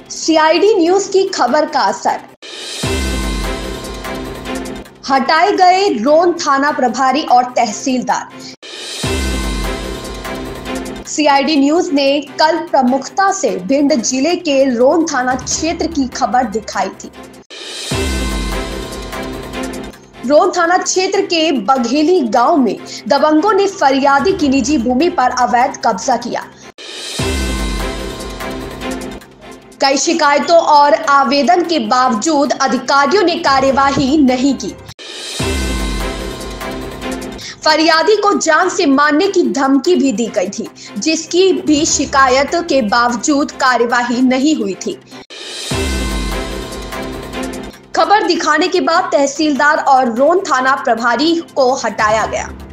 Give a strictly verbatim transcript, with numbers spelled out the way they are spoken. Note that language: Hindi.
सीआईडी न्यूज की खबर का असर। हटाए गए रोन थाना प्रभारी और तहसीलदार। सीआईडी न्यूज ने कल प्रमुखता से भिंड जिले के रोन थाना क्षेत्र की खबर दिखाई थी। रोन थाना क्षेत्र के बघेली गांव में दबंगों ने फरियादी की निजी भूमि पर अवैध कब्जा किया। कई शिकायतों और आवेदन के बावजूद अधिकारियों ने कार्यवाही नहीं की। फरियादी को जान से मारने की धमकी भी दी गई थी, जिसकी भी शिकायत के बावजूद कार्यवाही नहीं हुई थी। खबर दिखाने के बाद तहसीलदार और रोन थाना प्रभारी को हटाया गया।